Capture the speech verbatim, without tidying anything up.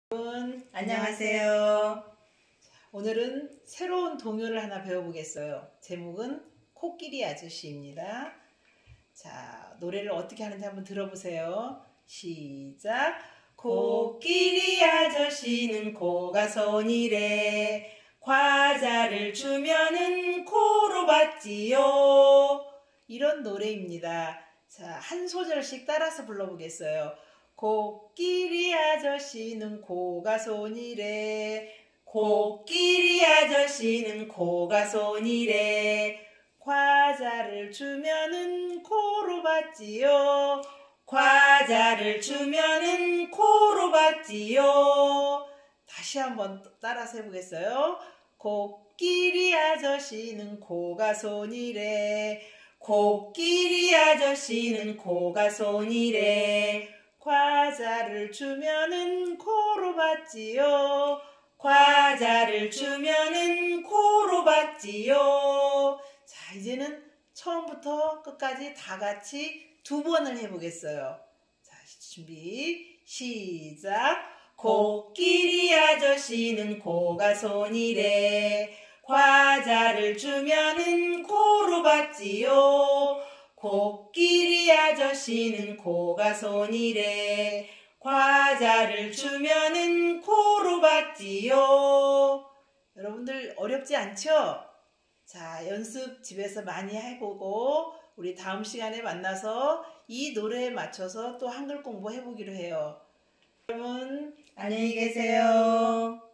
여러분 안녕하세요. 오늘은 새로운 동요를 하나 배워보겠어요. 제목은 코끼리 아저씨입니다. 자, 노래를 어떻게 하는지 한번 들어보세요. 시작. 코끼리 아저씨는 코가 손이래. 과자를 주면은 코로 받지요. 이런 노래입니다. 자, 한 소절씩 따라서 불러보겠어요. 코끼리 아저씨는 코가 손이래. 코끼리 아저씨는 코가 손이래. 과자를 주면은 코로 받지요. 과자를 주면은 코로 받지요. 다시 한번 따라서 해보겠어요. 코끼리 아저씨는 코가 손이래. 코끼리 아저씨는 코가 손이래. 과자를 주면은 코로 받지요. 과자를 주면은 코로 받지요. 자, 이제는 처음부터 끝까지 다 같이 두 번을 해보겠어요. 자, 준비 시작. 코끼리 아저씨는 코가 손이래. 과자를 주면은 코로 받지요. 코끼리 아저씨는 코가 손이래. 과자를 주면은 코로 받지요. 여러분들 어렵지 않죠? 자, 연습 집에서 많이 해보고 우리 다음 시간에 만나서 이 노래에 맞춰서 또 한글 공부 해보기로 해요. 여러분 안녕히 계세요.